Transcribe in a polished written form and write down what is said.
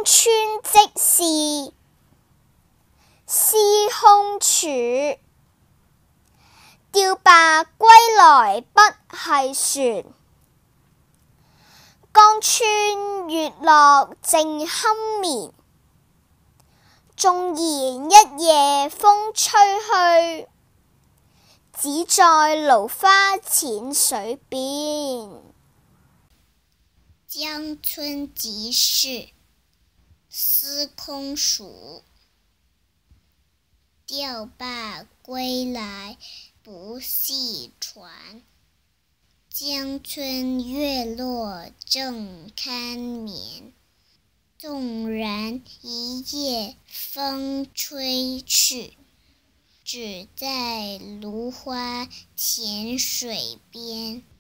村即事，司空曙。釣罷歸來不係船，江村月落正酣眠。縱然一夜風吹去，只在蘆花淺水邊。 江村即事，司空曙。釣罷歸來不係船，江村月落正酣眠。縱然一夜風吹去，只在蘆花淺水邊。